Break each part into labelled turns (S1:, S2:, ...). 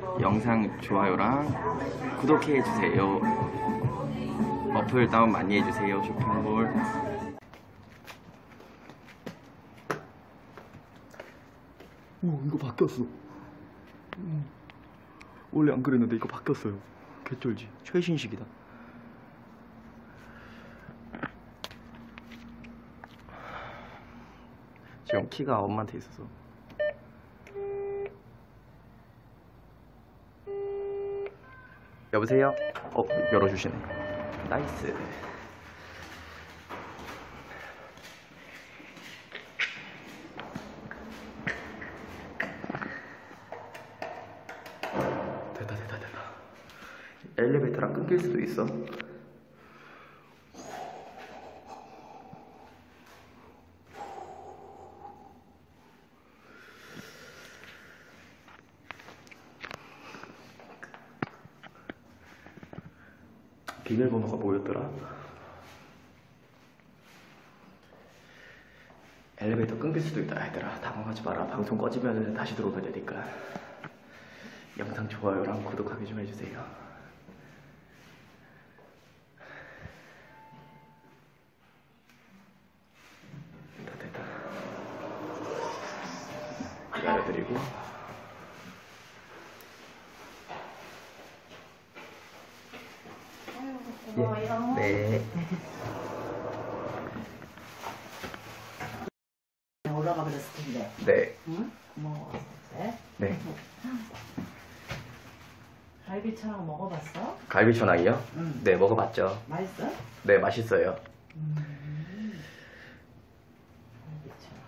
S1: 영상 좋아요랑 구독해주세요. 어플 다운 많이 해주세요. 쇼핑몰. 오, 이거 바뀌었어. 원래 안 그랬는데 이거 바뀌었어요. 개쩔지. 최신식이다. 지금 키가 엄마한테 있어서. 여보세요? 열어주시네. 나이스. 됐다. 엘리베이터랑 끊길 수도 있어. 비밀번호가 뭐였더라? 엘리베이터 끊길 수도 있다. 얘들아, 당황하지 마라. 방송 꺼지면 다시 들어오면 되니까. 영상 좋아요랑 구독하기 좀 해주세요. 됐다. 기다려드리고.
S2: 고마워요.
S1: 네.
S2: 올라가 버렸을 텐데.
S1: 네.
S2: 응? 뭐,
S1: 네.
S2: 갈비처럼 먹어봤어?
S1: 갈비천왕이요?
S2: 응.
S1: 네, 먹어봤죠.
S2: 맛있어?
S1: 네, 맛있어요.
S2: 갈비처럼.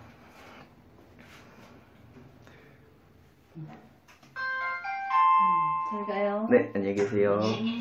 S2: 잘 가요.
S1: 네, 안녕히 계세요.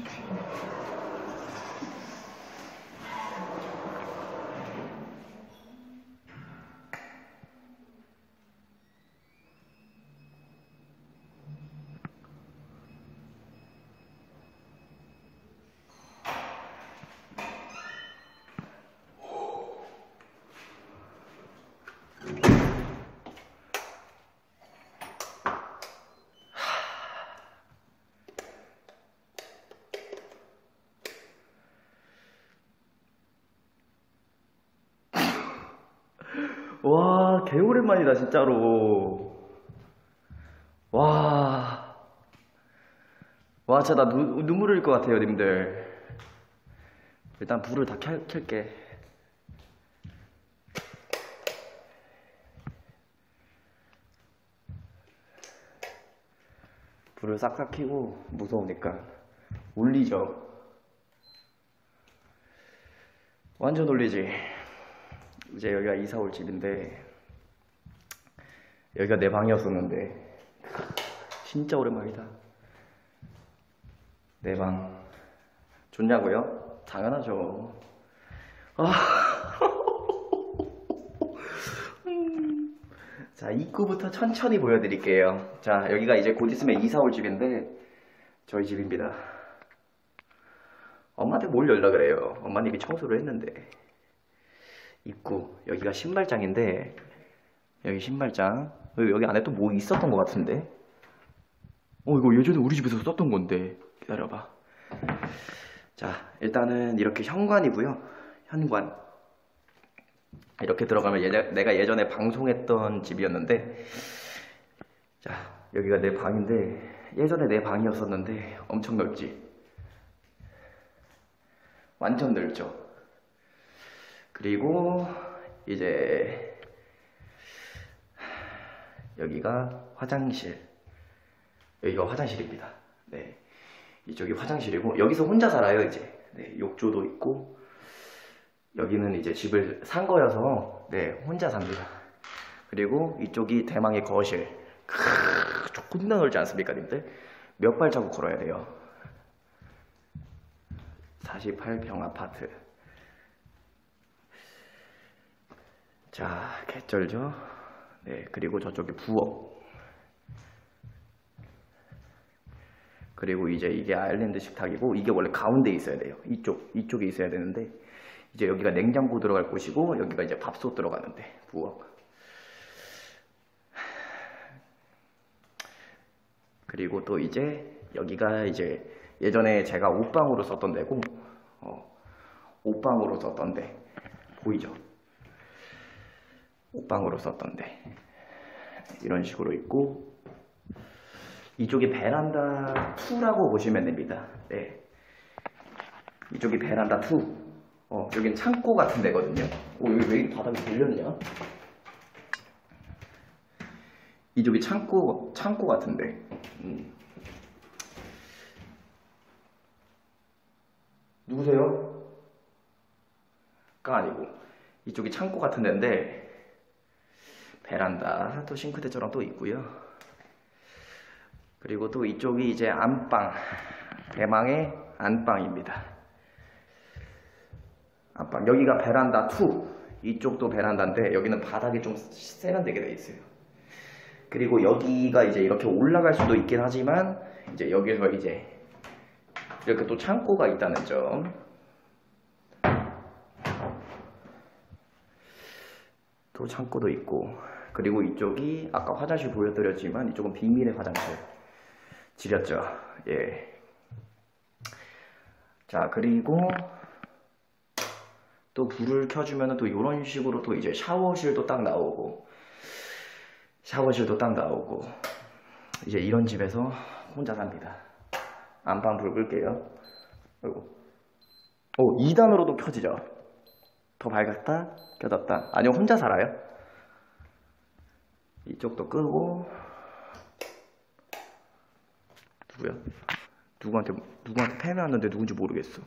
S1: 와, 개오랜만이다, 진짜로. 와, 진짜 나 눈물 흘릴 것 같아요, 님들. 일단 불을 다 켤게. 불을 싹싹 켜고 무서우니까 울리죠. 완전 울리지. 이제 여기가 이사 올 집인데, 여기가 내 방이었었는데 진짜 오랜만이다. 내 방 좋냐고요? 당연하죠. 자, 입구부터 천천히 보여드릴게요. 자, 여기가 이제 곧 있으면 이사 올 집인데 저희 집입니다. 엄마한테 뭘 연락을 해요? 엄마님이 청소를 했는데. 입구, 여기가 신발장인데, 여기 신발장. 여기 안에 또 뭐 있었던 것 같은데? 이거 예전에 우리 집에서 썼던 건데. 기다려봐. 자, 일단은 이렇게 현관이고요. 현관. 이렇게 들어가면 내가 예전에 방송했던 집이었는데, 자, 여기가 내 방인데, 예전에 내 방이었었는데 엄청 넓지? 완전 넓죠? 그리고 이제 여기가 화장실. 여기가 화장실입니다. 네, 이쪽이 화장실이고, 여기서 혼자 살아요. 이제 네, 욕조도 있고. 여기는 이제 집을 산 거여서 네, 혼자 삽니다. 그리고 이쪽이 대망의 거실. 존나 넓지 않습니까, 님들? 몇 발자국 걸어야 돼요. 48평 아파트. 자, 개쩔죠? 네, 그리고 저쪽에 부엌. 그리고 이제 이게 아일랜드 식탁이고, 이게 원래 가운데에 있어야 돼요. 이쪽에 있어야 되는데, 이제 여기가 냉장고 들어갈 곳이고, 여기가 이제 밥솥 들어가는데, 부엌. 그리고 또 이제 여기가 이제 예전에 제가 옷방으로 썼던 데고, 옷방으로 썼던 데 보이죠? 옷방으로 썼던 데 이런 식으로 있고, 이쪽이 베란다 2라고 보시면 됩니다. 네. 이쪽이 베란다 2. 여긴 창고 같은 데거든요. 여기 왜 바닥이 돌렸냐? 이쪽이 창고 같은데. 누구세요? 가 아니고 이쪽이 창고 같은 데인데, 베란다 또 싱크대처럼 또 있고요. 그리고 또 이쪽이 이제 안방, 대망의 안방입니다. 안방, 여기가 베란다 2, 이쪽도 베란다인데 여기는 바닥이 좀 세련되게 돼 있어요. 그리고 여기가 이제 이렇게 올라갈 수도 있긴 하지만, 이제 여기서 이제 이렇게 또 창고가 있다는 점. 또 창고도 있고, 그리고 이쪽이 아까 화장실 보여드렸지만 이쪽은 비밀의 화장실 지렸죠. 예. 자, 그리고 또 불을 켜주면 또 이런 식으로 또 이제 샤워실도 딱 나오고, 이제 이런 집에서 혼자 삽니다. 안방 불 끌게요. 아이고. 2단으로도 켜지죠. 더 밝았다, 켜졌다. 아니요, 혼자 살아요. 이쪽도 끄고. 누구야? 누구한테 패배했는데 누군지 모르겠어.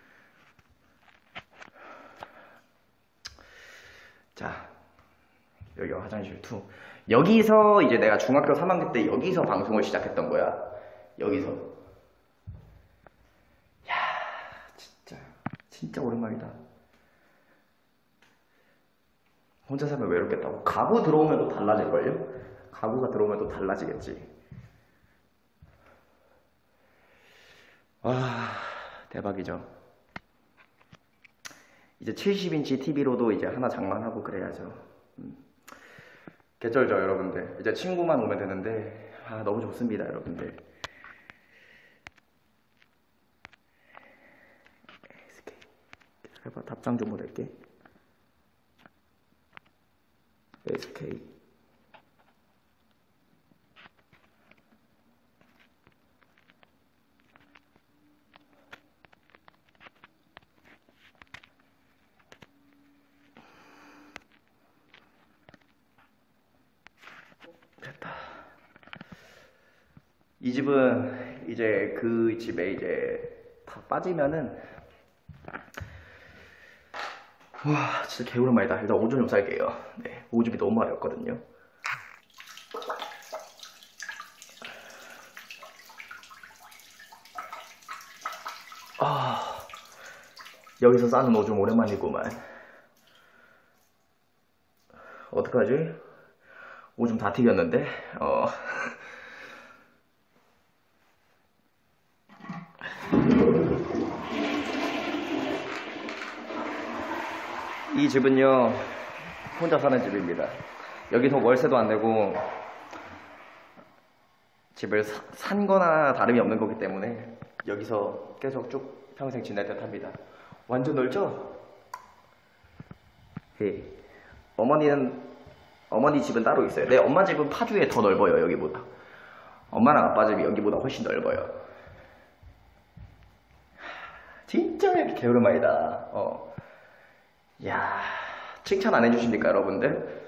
S1: 자, 여기가 화장실 2. 여기서 이제 내가 중학교 3학년 때 여기서 방송을 시작했던 거야. 여기서. 야, 진짜 오랜만이다. 혼자 살면 외롭겠다고. 가구 들어오면 또 달라질걸요? 가구가 들어오면 또 달라지겠지. 와, 대박이죠. 이제 70인치 TV로도 이제 하나 장만하고 그래야죠. 개쩔죠, 여러분들. 이제 친구만 오면 되는데, 너무 좋습니다, 여러분들. SK. 해봐, 답장 좀 보낼게. SK. 됐다. 이 집은 이제 그 집에 이제 다 빠지면은, 와, 진짜 개오랜만이다. 일단 오줌 좀 쌀게요. 네, 오줌이 너무 마렵거든요. 여기서 싸는 오줌 오랜만이구만. 어떡하지? 오줌 다 튀겼는데? 이 집은요, 혼자 사는 집입니다. 여기서 월세도 안 내고 집을 산 거나 다름이 없는 거기 때문에 여기서 계속 쭉 평생 지낼 듯 합니다. 완전 넓죠? 예. 어머니 집은 따로 있어요. 내 엄마 집은 파주에 더 넓어요, 여기보다. 엄마랑 아빠 집이 여기보다 훨씬 넓어요. 진짜 개오랜만이다. 야, 칭찬 안 해주십니까, 여러분들?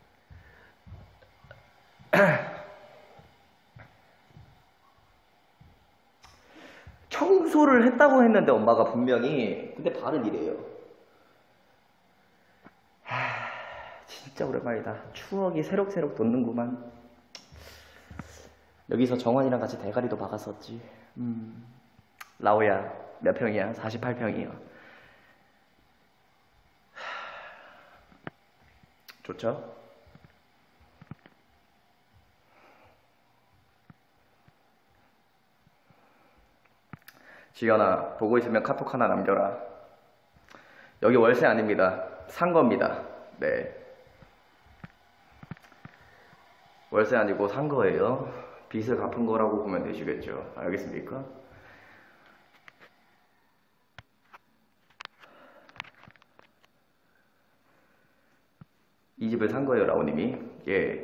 S1: 청소를 했다고 했는데 엄마가 분명히, 근데 발은 이래요. 진짜 오랜만이다. 추억이 새록새록 돋는구만. 여기서 정환이랑 같이 대가리도 박았었지. 라오야, 몇 평이야? 48평이요. 좋죠? 지연아, 보고 있으면 카톡 하나 남겨라. 여기 월세 아닙니다. 산 겁니다. 네. 월세 아니고 산 거예요. 빚을 갚은 거라고 보면 되시겠죠. 알겠습니까? 이 집을 산 거예요, 라오님이. 예.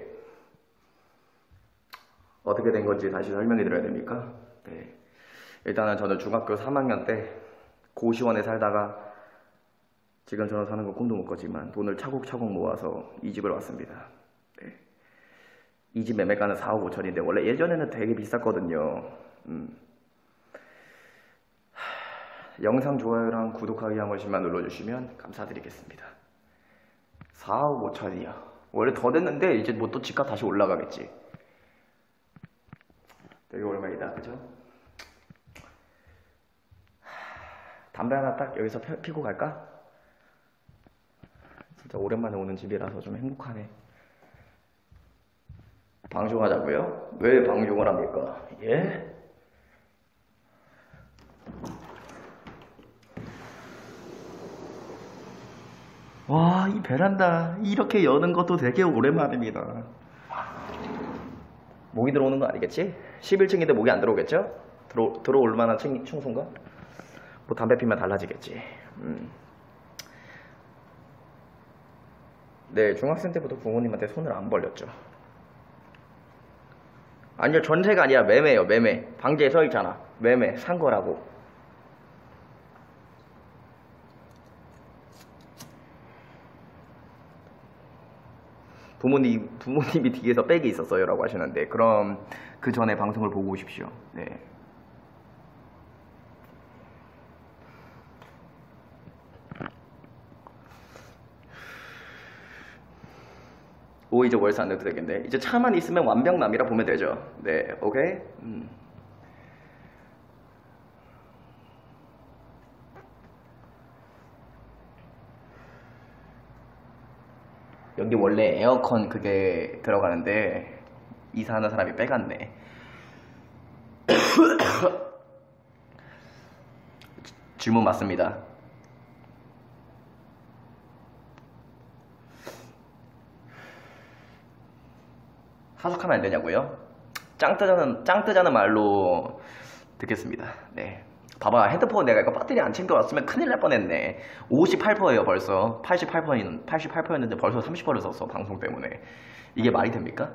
S1: 어떻게 된 건지 다시 설명해 드려야 됩니까? 네. 일단은 저는 중학교 3학년 때 고시원에 살다가 지금 저는 사는 건 꿈도 못 꿨지만 돈을 차곡차곡 모아서 이 집을 왔습니다. 네. 이 집 매매가는 4억 5천인데 원래 예전에는 되게 비쌌거든요. 영상 좋아요랑 구독하기 한 번씩만 눌러주시면 감사드리겠습니다. 4억 5천이요. 원래 더 됐는데 이제 뭐 또 집값 다시 올라가겠지. 되게 오랜만이다, 그죠? 담배 하나 딱 여기서 피고 갈까? 진짜 오랜만에 오는 집이라서 좀 행복하네. 방송하자고요? 왜 방송을 합니까? 예? 와, 이 베란다 이렇게 여는 것도 되게 오랜만입니다. 모기 들어오는 거 아니겠지? 11층인데 모기 안 들어오겠죠? 들어올 만한 층수인가? 뭐 담배 피면 달라지겠지. 네, 중학생 때부터 부모님한테 손을 안 벌렸죠. 아니요, 전세가 아니라 매매예요, 매매. 방지에 써 있잖아. 매매, 산 거라고. 부모님이 뒤에서 백이 있었어요 라고 하시는데, 그럼 그 전에 방송을 보고 오십시오. 네. 오, 이제 월세 안 내도 되겠네. 이제 차만 있으면 완벽남이라 보면 되죠. 네, 오케이? 여기 원래 에어컨 그게 들어가는데 이사하는 사람이 빼갔네. 질문 맞습니다. 하숙하면 안 되냐고요? 짱 뜨자는 말로 듣겠습니다. 네. 봐봐, 핸드폰 내가 이거 배터리 안 챙겨왔으면 큰일 날 뻔했네. 58%예요 벌써. 88%였는데 벌써 30%를 썼어, 방송 때문에. 이게 말이 됩니까?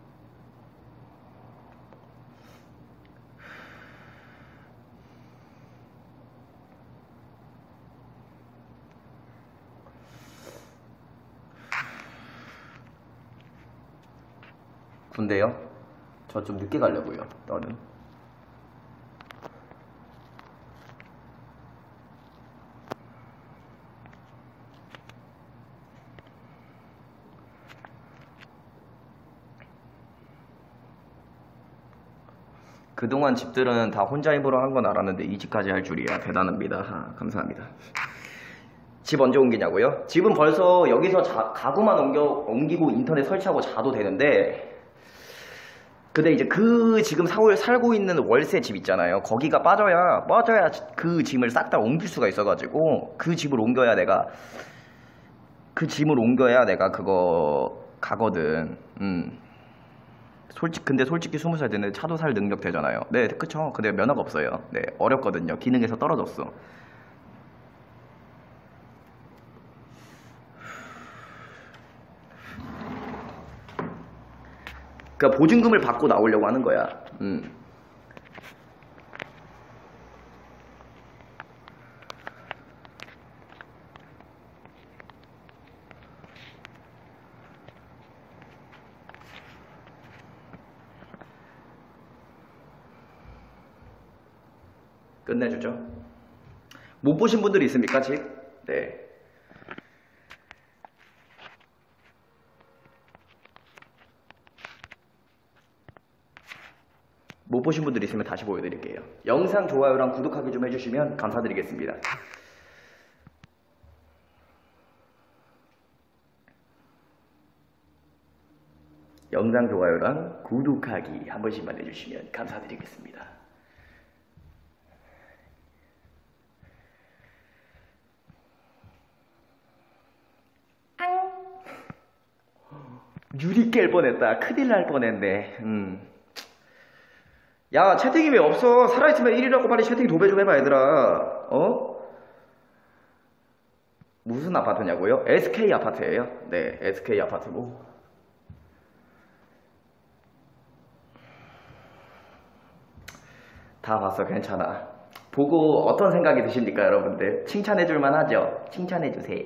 S1: 군대요? 저 좀 늦게 가려고요. 너는? 그동안 집들은 다 혼자 힘으로 한 건 알았는데 이 집까지 할 줄이야. 대단합니다. 감사합니다. 집 언제 옮기냐고요? 집은 벌써 여기서 가구만 옮기고 인터넷 설치하고 자도 되는데, 근데 이제 그 지금 살고 있는 월세 집 있잖아요. 거기가 빠져야 그 짐을 싹 다 옮길 수가 있어가지고 그 집을 옮겨야 내가 그거 가거든. 근데 솔직히 20살 됐는데 차도 살 능력 되잖아요. 네, 그쵸. 근데 면허가 없어요. 네, 어렵거든요. 기능에서 떨어졌어. 그러니까 보증금을 받고 나오려고 하는 거야. 끝내주죠. 못 보신 분들이 있습니까, 집? 네. 못 보신 분들 있으면 다시 보여드릴게요. 영상 좋아요랑 구독하기 좀 해주시면 감사드리겠습니다. 영상 좋아요랑 구독하기 한 번씩만 해주시면 감사드리겠습니다. 유리 깰 뻔했다. 큰일 날 뻔했네. 야, 채팅이 왜 없어? 살아있으면 1이라고 빨리 채팅 도배 좀 해봐, 얘들아. 어? 무슨 아파트냐고요? SK 아파트예요. 네, SK 아파트고. 다 봤어, 괜찮아. 보고 어떤 생각이 드십니까, 여러분들? 칭찬해줄만 하죠? 칭찬해주세요.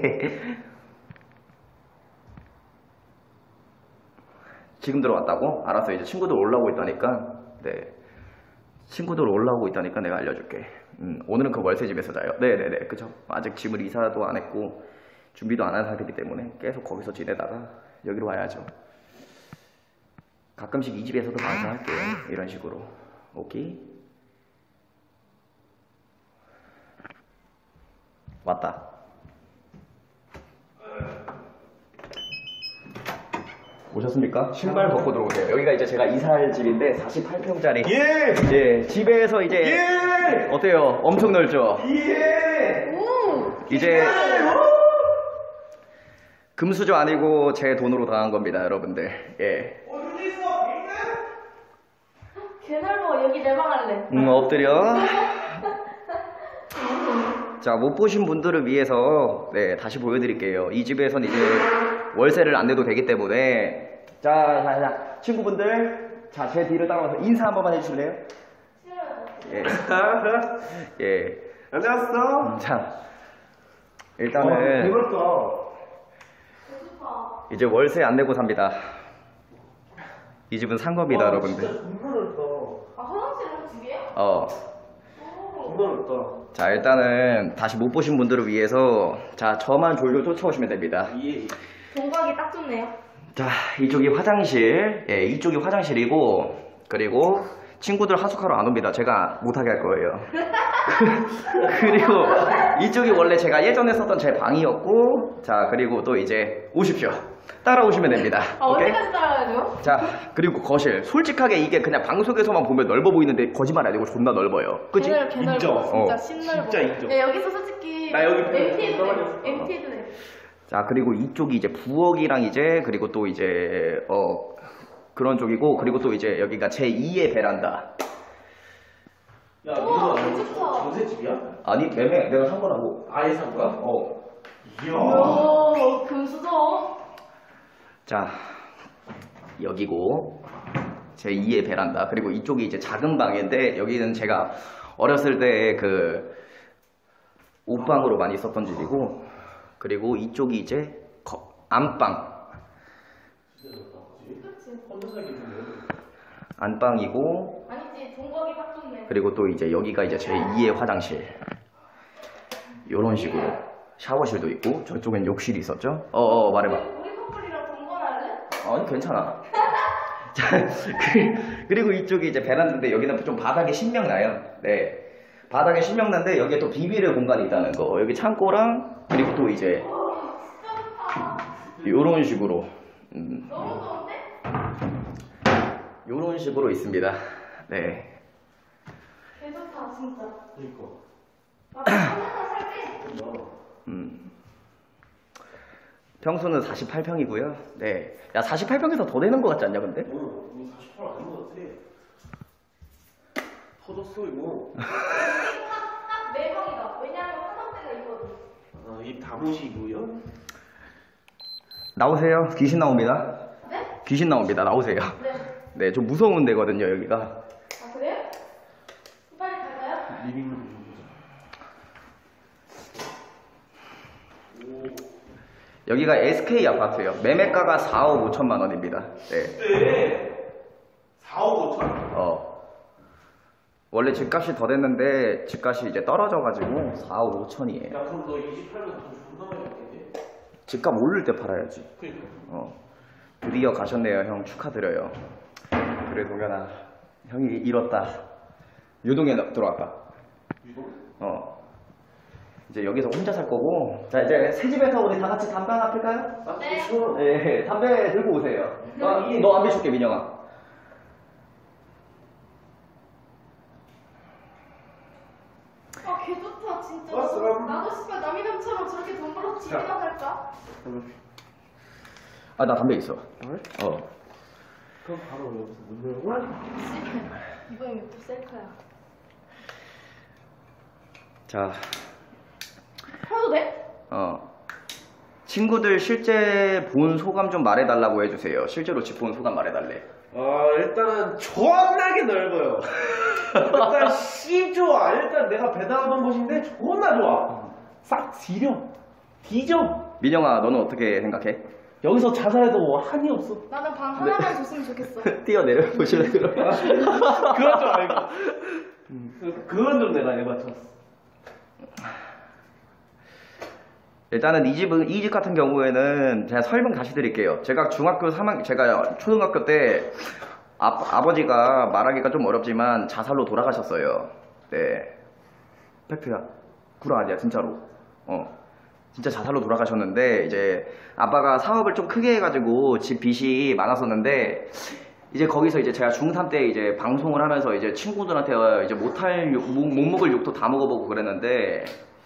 S1: 지금 들어왔다고? 알았어, 이제 친구들 올라오고 있다니까. 네. 친구들 올라오고 있다니까 내가 알려줄게. 오늘은 그 월세 집에서 자요. 네네네, 그죠? 아직 집을 이사도 안 했고 준비도 안 한 상태이기 때문에 계속 거기서 지내다가 여기로 와야죠. 가끔씩 이 집에서도 방송할게요. 이런 식으로. 오케이? 왔다. 오셨습니까? 신발 벗고 들어오세요. 여기가 이제 제가 이사할 집인데 48평짜리.
S3: 예!
S1: 예, 집에서 이제
S3: 예!
S1: 어때요? 엄청 넓죠?
S3: 예!
S1: 이제 금수저 아니고 제 돈으로 당한 겁니다, 여러분들. 예.
S3: 어디 있어?
S4: 개넓어. 여기 내 방 할래.
S1: 엎드려. 자, 못 보신 분들을 위해서 네, 다시 보여드릴게요. 이 집에선 이제 월세를 안 내도 되기 때문에 자, 친구분들, 자, 제 뒤를 따라와서 인사 한 번만 해주실래요? 예. 예.
S3: 안녕하세요.
S1: 자, 일단은
S3: 배고프다.
S1: 이제 월세 안 내고 삽니다. 이 집은 산 겁니다, 여러분들.
S3: 정말 넓다.
S4: 아, 화장실은 두 개야?
S3: 정말 넓다.
S1: 자, 일단은 다시 못 보신 분들을 위해서 자, 저만 졸졸 쫓아오시면 됩니다.
S3: 예.
S4: 동각이 딱 좋네요.
S1: 자, 이쪽이 화장실. 예, 이쪽이 화장실이고, 그리고 친구들 하숙하러 안 옵니다. 제가 못하게 할 거예요. 그리고 이쪽이 원래 제가 예전에 썼던 제 방이었고, 자, 그리고 또 이제 오십시오. 따라오시면 됩니다.
S4: 아,
S1: 오케이?
S4: 어디까지 따라가야죠?
S1: 자, 그리고 거실. 솔직하게 이게 그냥 방송에서만 보면 넓어 보이는데 거짓말 아니고 존나 넓어요. 그치?
S4: 개넓어.
S3: 인정.
S4: 진짜
S1: 어.
S4: 신넓어.
S3: 진짜 인정.
S4: 야, 여기서 솔직히
S3: 나 여기
S4: MT해도 돼.
S3: 떨어졌어.
S4: MT해도 돼.
S1: 자, 그리고 이쪽이 이제 부엌이랑 이제, 그리고 또 이제, 그런 쪽이고, 그리고 또 이제 여기가 제 2의 베란다.
S3: 야,
S4: 우와,
S3: 이거
S4: 좋다.
S3: 전셋집이야?
S1: 아니, 매매 내가 산 거라고.
S3: 아예 산 거야? 이야.
S4: 오, 금수저.
S1: 자, 여기고, 제 2의 베란다. 그리고 이쪽이 이제 작은 방인데, 여기는 제가 어렸을 때 그, 옷방으로 많이 썼던 집이고, 그리고 이쪽이 이제 안방.
S4: 그치?
S3: 혼자 살기 좀
S1: 안방이고,
S4: 아니지, 동각이 딱 좋네.
S1: 그리고 또 이제 여기가 이제 제 2의 화장실. 요런 식으로. 샤워실도 있고, 저쪽엔 욕실이 있었죠? 말해봐.
S4: 우리 커플이랑 동거할래?
S1: 아니, 괜찮아. 자, 그리고 이쪽이 이제 베란다인데 여기는 좀 바닥에 신명 나요. 네. 바닥에 신명 나는데 여기에 또 비밀의 공간이 있다는 거. 여기 창고랑, 그리고 또 이제, 요런 식으로.
S4: 너무 좋은데?
S1: 요런 식으로 있습니다. 네.
S4: 개 좋다, 진짜.
S3: 그니까.
S4: 나 한번더 살게.
S1: 평수는 48평이고요. 네. 야, 48평에서 더 되는 것 같지 않냐, 근데?
S3: 이거 48 아닌 것 같아. 터졌어, 이거.
S4: 딱 네 방이다. 왜냐면 화장대가 있거든.
S3: 아, 이 다무시고요.
S1: 나오세요. 귀신 나옵니다.
S4: 네?
S1: 귀신 나옵니다. 나오세요.
S4: 네.
S1: 네, 좀 무서운 데거든요, 여기가.
S4: 아, 그래요? 빨리 갈까요?
S3: 리빙룸
S1: 여기가 SK 아파트예요. 매매가가 4억 5천만 원입니다. 네.
S3: 그때 4억 5천?
S1: 원래 집값이 더 됐는데 집값이 이제 떨어져가지고 4억 5천이에요.
S3: 야, 그럼 너 28년 돈 존나 많이 받겠네?
S1: 집값 오를 때 팔아야지.
S3: 그니까.
S1: 드디어 가셨네요, 형. 축하드려요. 그래, 동현아. 형이 잃었다. 유동에 들어왔다.
S3: 유동?
S1: 이제 여기서 혼자 살 거고. 자, 이제 새 집에서 우리 다 같이 담배 하나 필까요?
S3: 아,
S4: 네.
S3: 좋죠.
S1: 네, 담배 들고 오세요. 너 안 비출게, 민영아.
S4: 아, 개 좋다, 진짜.
S3: 왔어.
S4: 나도 씨발 남이남처럼 저렇게 돈 벌어서 집이나 살까?
S1: 나 담배 있어.
S3: 그래?
S1: 어.
S3: 그럼 바로 여기서 문 열고?
S4: 이번엔 유튜브 셀카야.
S1: 자,
S4: 해도 돼?
S1: 친구들 실제 본 소감 좀 말해달라고 해주세요. 실제로 집 본 소감 말해달래.
S3: 일단은 존나게 넓어요. 일단 씨 좋아. 일단 내가 배당하던 곳인데 존나 좋아. 싹 지려. 뒤져.
S1: 민영아, 너는 어떻게 생각해?
S3: 여기서 자살해도 한이 없어.
S4: 나는 방 하나만 줬으면 좋겠어.
S1: 뛰어내려 보실래 그러면?
S3: 그건 좀 알고. 그건 좀 내가 해봤었어.
S1: 일단은 이 집 같은 경우에는 제가 설명 다시 드릴게요. 제가 제가 초등학교 때 아버지가 말하기가 좀 어렵지만 자살로 돌아가셨어요. 네. 팩트야. 구라 아니야, 진짜로. 진짜 자살로 돌아가셨는데, 이제 아빠가 사업을 좀 크게 해가지고 집 빚이 많았었는데, 이제 거기서 이제 제가 중3 때 이제 방송을 하면서 이제 친구들한테 이제 못 먹을 욕도 다 먹어보고 그랬는데,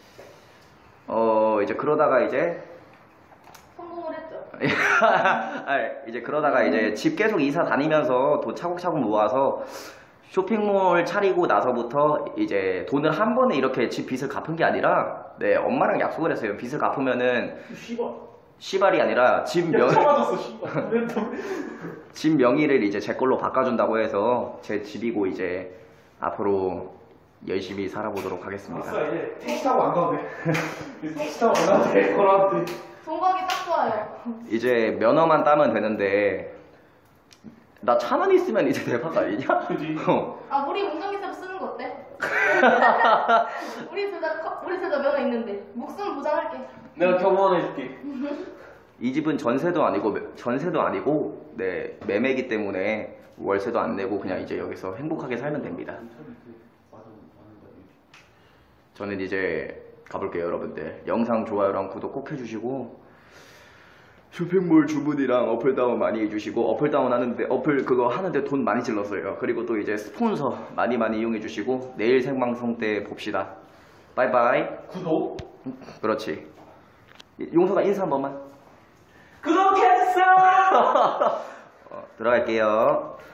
S1: 이제 그러다가 이제
S4: 성공을 했죠.
S1: 이제 그러다가 이제 집 계속 이사 다니면서 돈 차곡차곡 모아서 쇼핑몰 차리고 나서부터 이제 돈을 한 번에 이렇게 집 빚을 갚은 게 아니라, 네, 엄마랑 약속을 했어요. 빚을 갚으면은
S3: 씨발.
S1: 씨발이 아니라 집
S3: 맞았어, 씨발.
S1: 집 명의를 이제 제 걸로 바꿔준다고 해서 제 집이고 이제 앞으로 열심히 살아보도록 하겠습니다.
S3: 아싸, 이제 택시 타고 안 가도 돼. 택시 타고 안 가도 돼. 걸어도 돼.
S4: 돈 벌기 딱 좋아요.
S1: 이제 면허만 따면 되는데, 나 차만 있으면 이제 대박 아니냐?
S3: 그지.
S4: 아, 우리 운전기사로 쓰는 거 어때? 우리 둘 다 면허 있는데. 목숨 보장할게.
S3: 내가 경호원 해줄게.
S1: 이 집은 전세도 아니고, 네, 매매기 때문에 월세도 안 내고 그냥 이제 여기서 행복하게 살면 됩니다. 저는 이제 가볼게요, 여러분들. 영상 좋아요랑 구독 꼭 해주시고, 쇼핑몰 주문이랑 어플 다운 많이 해주시고, 어플 다운 하는데, 어플 그거 하는데 돈 많이 질렀어요. 그리고 또 이제 스폰서 많이 이용해주시고, 내일 생방송 때 봅시다. 바이바이.
S3: 구독.
S1: 그렇지. 용서가 인사 한 번만.
S3: 구독해주세요!
S1: 들어갈게요.